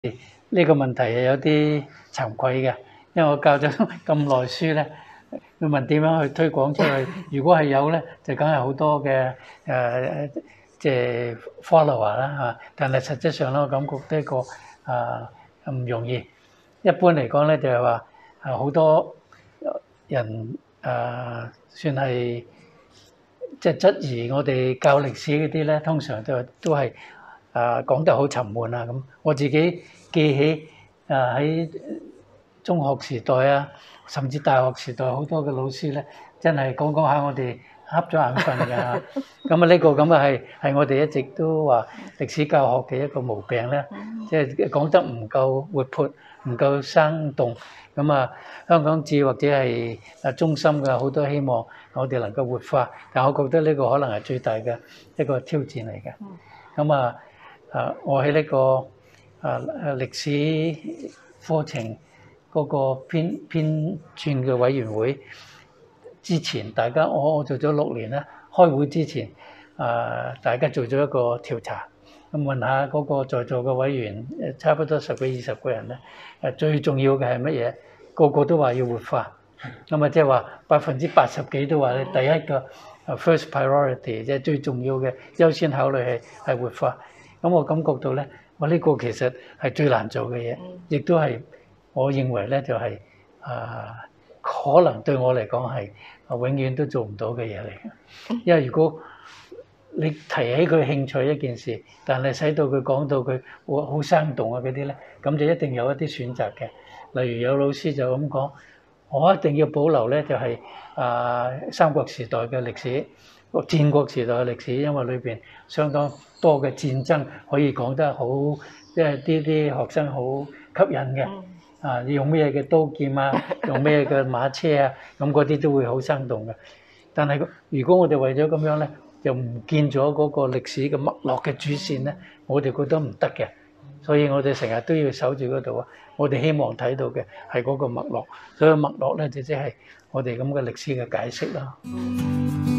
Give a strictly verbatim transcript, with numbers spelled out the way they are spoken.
呢個問題係有啲慚愧嘅，因為我教咗咁耐書咧，佢問點樣去推廣出去？如果係有咧，就梗係好多嘅誒，即係 follower 啦嚇。但係實質上咧，我感覺呢個啊唔容易。一般嚟講咧，就係話啊好多人誒算係即係質疑我哋教歷史嗰啲咧，通常都都係啊講得好沉悶啊咁。我自己記起啊喺中學時代啊，甚至大學時代好多嘅老師咧，真係講講下我哋瞌咗眼瞓㗎。咁啊呢個咁啊係係我哋一直都話歷史教學嘅一個毛病咧，即係講得唔夠活潑，唔夠生動。咁啊香港智或者係啊中心嘅好多希望我哋能夠活化，但我覺得呢個可能係最大嘅一個挑戰嚟嘅。咁啊啊我喺呢個啊啊歷史課程嗰個編編撰嘅委員會之前，大家我我做咗六年啦。開會之前啊，大家做咗一個調查，咁問下嗰個在座嘅委員，誒差不多十幾二十個人咧，誒最重要嘅係乜嘢？個個都話要活化，咁啊即係話百分之八十幾都話咧，第一個 first priority 即係最重要嘅優先考慮係係活化。咁我感覺到咧，我呢個其實係最難做嘅嘢，亦都係我認為咧就係啊可能對我嚟講係永遠都做唔到嘅嘢嚟嘅。因為如果你提起佢興趣一件事，但係使到佢講到佢好好生動啊嗰啲咧，咁就一定有一啲選擇嘅。例如有老師就咁講，我一定要保留咧就係啊三國時代嘅歷史、戰國時代嘅歷史，因為裏邊相當多嘅戰爭可以講得好，即係啲啲學生好吸引嘅。啊，用咩嘅刀劍啊，用咩嘅馬車啊，咁嗰啲都會好生動嘅。但係如果我哋為咗咁樣咧，就唔見咗嗰個歷史嘅脈絡嘅主線咧，我哋覺得唔得嘅。所以我哋成日都要守住嗰度啊。我哋希望睇到嘅係嗰個脈絡，所以脈絡咧就即係我哋咁嘅歷史嘅解釋啦。